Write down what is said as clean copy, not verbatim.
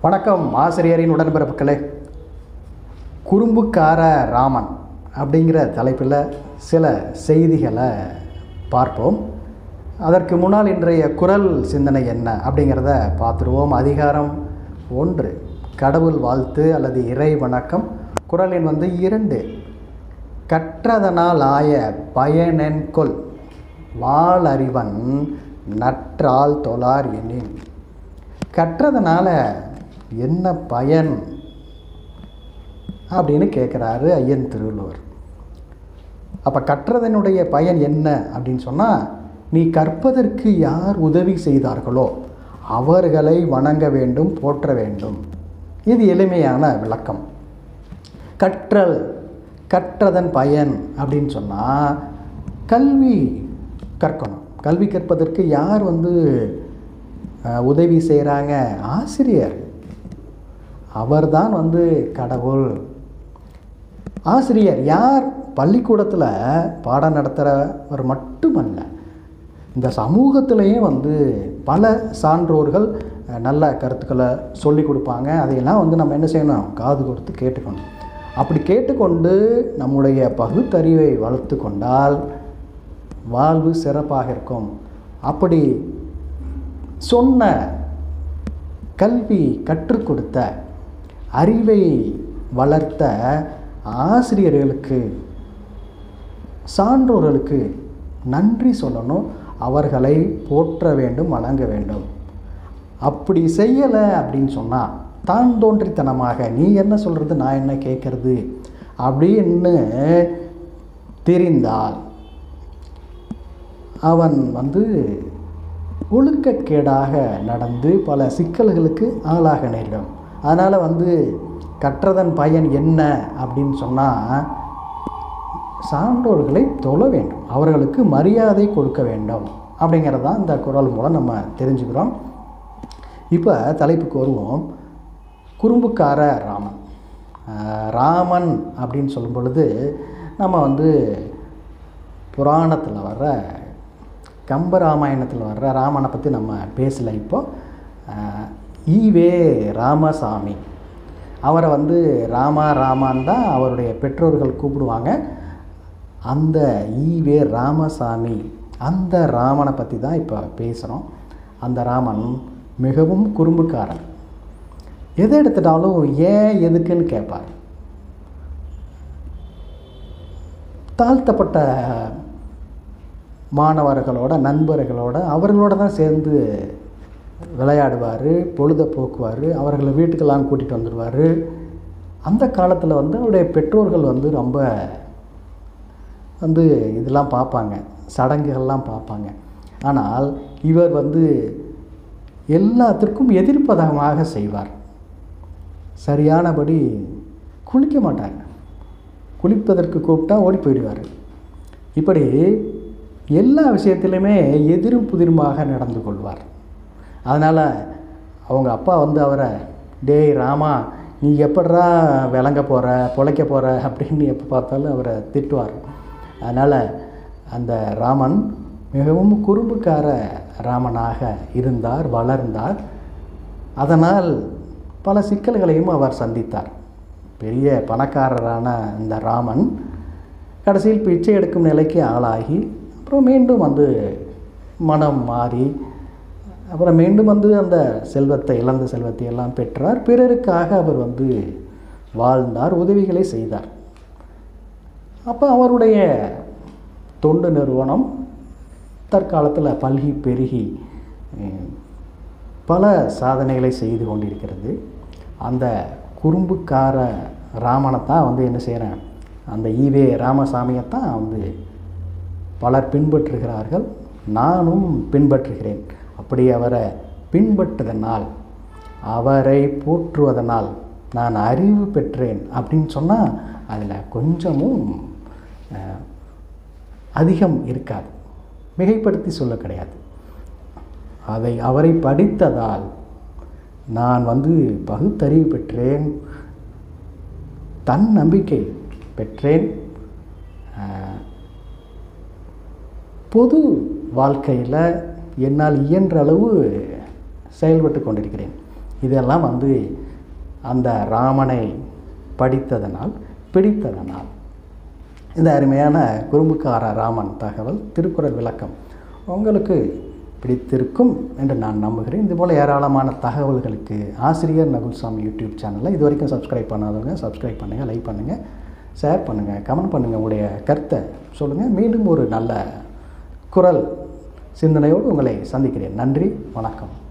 வணக்கம் ஆசிரியரின் உடன்பிறப்புகளே. குறும்புக்கார ராமன் அப்படிங்கிற தலைப்பில் சில செய்திகளை பார்ப்போம். அதற்கு முன்னால் இன்றைய குரல் சிந்தனை என்ன அப்படிங்கிறத பார்த்துருவோம். அதிகாரம் 1, கடவுள் வாழ்த்து அல்லது இறை வணக்கம். குரல் எண் 2, கற்றதனால் ஆய பயனென்கொல் வாளறிவன் நற்றால் தொழார் எனின். கற்றதனால என்ன பயன் அப்படின்னு கேட்குறாரு ஐயன் திருவள்ளுவர். அப்போ கற்றதனுடைய பயன் என்ன அப்படின்னு சொன்னால், நீ கற்பதற்கு யார் உதவி செய்தார்களோ அவர்களை வணங்க வேண்டும், போற்ற வேண்டும். இது எளிமையான விளக்கம். கற்றதன் பயன் அப்படின்னு சொன்னால், கல்வி கற்கணும். கல்வி கற்பதற்கு யார் உதவி செய்கிறாங்க? ஆசிரியர். அவர்தான் கடவுள். ஆசிரியர் யார்? பள்ளிக்கூடத்தில் பாடம் நடத்துகிறவர் மட்டுமல்ல, இந்த சமூகத்திலையும் பல சான்றோர்கள் நல்ல கருத்துக்களை சொல்லி கொடுப்பாங்க. அதையெல்லாம் நம்ம என்ன செய்யணும்? காது கொடுத்து கேட்டுக்கணும். அப்படி கேட்டுக்கொண்டு நம்முடைய பகுத்தறிவை வளர்த்து கொண்டால் வாழ்வு சிறப்பாக இருக்கும். அப்படி சொன்ன, கல்வி கற்றுக் கொடுத்த, அறிவை வளர்த்த ஆசிரியர்களுக்கு, சான்றோர்களுக்கு நன்றி சொல்லணும். அவர்களை போற்ற வேண்டும், வணங்க வேண்டும். அப்படி செய்யலை அப்படின்னு சொன்னால், தான் தோன்றித்தனமாக நீ என்ன சொல்கிறது, நான் என்ன கேட்குறது அப்படின்னு தெரிந்தால் அவன் ஒழுக்கக்கேடாக நடந்து பல சிக்கல்களுக்கு ஆளாக நேரிடும். அதனால் கற்றதன் பயன் என்ன அப்படின்னு சொன்னால், சான்றோர்களை தொழ வேண்டும், அவர்களுக்கு மரியாதை கொடுக்க வேண்டும் அப்படிங்கிறது தான் இந்த குறள் மூலம் நம்ம தெரிஞ்சுக்கிறோம். இப்போ தலைப்புக்கு வருவோம். குறும்புக்கார ராமன். ராமன் அப்படின்னு சொல்லும் பொழுது நம்ம புராணத்தில் வர்ற, கம்பராமாயணத்தில் வர்ற ராமனை பற்றி நம்ம பேசலை. இப்போது ஈவே ராமசாமி, அவரை ராமான் தான் அவருடைய பெற்றோர்கள் கூப்பிடுவாங்க. அந்த ஈவே ராமசாமி, அந்த ராமனை பற்றி தான் இப்போ பேசுகிறோம். அந்த ராமன் மிகவும் குறும்புக்காரன். எதை எடுத்துட்டாலும் ஏன் எதுக்குன்னு கேட்பார். தாழ்த்தப்பட்ட மாணவர்களோட, நண்பர்களோட, அவர்களோட தான் சேர்ந்து விளையாடுவார், பொழுதை போக்குவார், அவர்களை வீட்டுக்கெல்லாம் கூட்டிகிட்டு வந்துடுவார். அந்த காலத்தில் அவருடைய பெற்றோர்கள் ரொம்ப இதெல்லாம் பார்ப்பாங்க, சடங்குகள்லாம் பார்ப்பாங்க. ஆனால் இவர் எல்லாத்திற்கும் எதிர்ப்பதமாக செய்வார். சரியானபடி குளிக்க மாட்டாங்க, குளிப்பதற்கு கூப்பிட்டா ஓடி போயிடுவார். இப்படி எல்லா விஷயத்திலுமே எதிரும் புதிருமாக நடந்து கொள்வார். அதனால் அவங்க அப்பா அவரை, டேய் ராமா, நீ எப்படா விளங்க போகிற, பொழைக்க போகிற அப்படின்னு எப்போ பார்த்தாலும் அவரை திட்டுவார். அதனால் அந்த ராமன் மிகவும் குறும்புக்கார ராமனாக இருந்தார், வளர்ந்தார். அதனால் பல சிக்கல்களையும் அவர் சந்தித்தார். பெரிய பணக்காரரான இந்த ராமன் கடைசியில் பிச்சை எடுக்கும் நிலைக்கு ஆளாகி, அப்புறம் மீண்டும் மனம் மாறி, அப்புறம் மீண்டும் அந்த செல்வத்தை, இழந்த செல்வத்தை எல்லாம் பெற்றார். பிறருக்காக அவர் வாழ்ந்தார், உதவிகளை செய்தார். அப்போ அவருடைய தொண்டு நிறுவனம் தற்காலத்தில் பல்கி பெருகி பல சாதனைகளை செய்து கொண்டிருக்கிறது. அந்த குறும்புக்கார ராமனைத்தான் என்ன செய்கிறேன், அந்த ஈவே ராமசாமியைத்தான் பலர் பின்பற்றுகிறார்கள். நானும் பின்பற்றுகிறேன். அப்படி அவரை பின்பற்றுவதனால், அவரை போற்றுவதனால் நான் அறிவு பெற்றேன் அப்படின்னு சொன்னால் அதில் கொஞ்சமும் அதிகம் இருக்காது, மிகைப்படுத்தி சொல்ல கிடையாது. அவரை படித்ததால் நான் பகுத்தறிவு பெற்றேன், தன் நம்பிக்கை பெற்றேன், பொது வாழ்க்கையில் என்னால் இயன்ற அளவு செயல்பட்டு கொண்டிருக்கிறேன். இதெல்லாம் வந்து அந்த ராமனை படித்ததனால் பிடித்ததனால். இந்த அருமையான குறும்புக்கார ராமன் தகவல் திருக்குறள் விளக்கம் உங்களுக்கு பிடித்திருக்கும் என்று நான் நம்புகிறேன். இதுபோல் ஏராளமான தகவல்களுக்கு ஆசிரியர் நகுல்சாமி யூடியூப் சேனலை இது வரைக்கும் சப்ஸ்கிரைப் பண்ணாதவங்க சப்ஸ்கிரைப் பண்ணுங்கள், லைக் பண்ணுங்கள், ஷேர் பண்ணுங்கள், கமெண்ட் பண்ணுங்கள், உங்களுடைய கருத்தை சொல்லுங்கள். மீண்டும் ஒரு நல்ல குறள் சிந்தனையோடு உங்களை சந்திக்கிறேன். நன்றி, வணக்கம்.